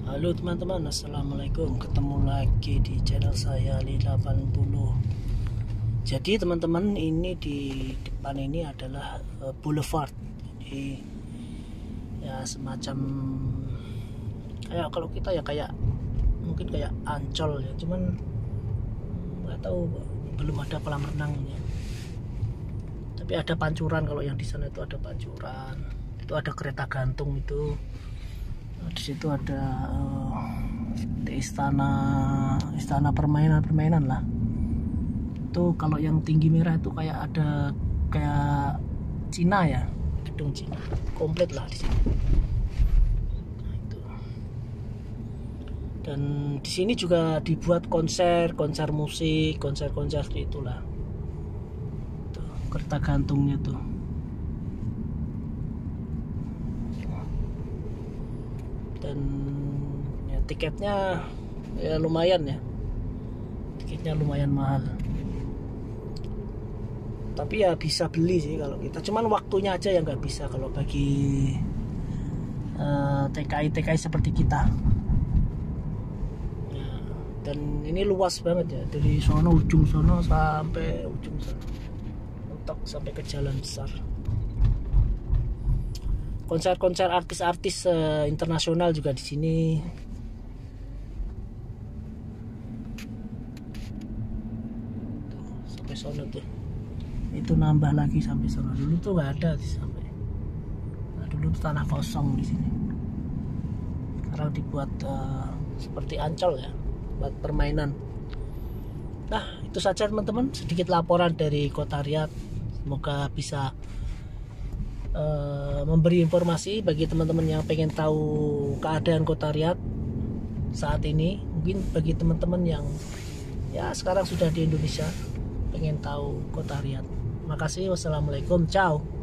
Halo teman-teman, assalamualaikum. Ketemu lagi di channel saya Ali 80. Jadi teman-teman, ini di depan ini adalah boulevard. Jadi ya semacam kayak kalau kita ya kayak mungkin kayak Ancol ya, cuman nggak tahu, belum ada kolam renangnya. Tapi ada pancuran, kalau yang di sana itu ada pancuran. Itu ada kereta gantung itu. Di situ ada istana permainan lah. Itu kalau yang tinggi merah itu kayak ada kayak Cina ya, gedung Cina komplit lah di sini. Nah, itu. Dan di sini juga dibuat konser musik, konser itulah. Tuh, kereta gantungnya tuh. Dan ya, tiketnya ya lumayan ya, tiketnya lumayan mahal, tapi ya bisa beli sih kalau kita, cuman waktunya aja yang nggak bisa kalau bagi TKI seperti kita ya. Dan ini luas banget ya, dari sono ujung sono sampai ujung sono, mentok sampai ke jalan besar. Konser artis-artis internasional juga di sini. Tuh, sampai sono tuh. Itu nambah lagi sampai sono. Dulu tuh nggak ada sampai. Nah, dulu tuh tanah kosong di sini. Sekarang dibuat seperti Ancol ya, buat permainan. Nah, itu saja teman-teman, sedikit laporan dari Kota Riyadh. Semoga bisa memberi informasi bagi teman-teman yang pengen tahu keadaan Kota Riyadh saat ini. Mungkin bagi teman-teman yang ya sekarang sudah di Indonesia pengen tahu Kota Riyadh. Makasih, wassalamualaikum, ciao.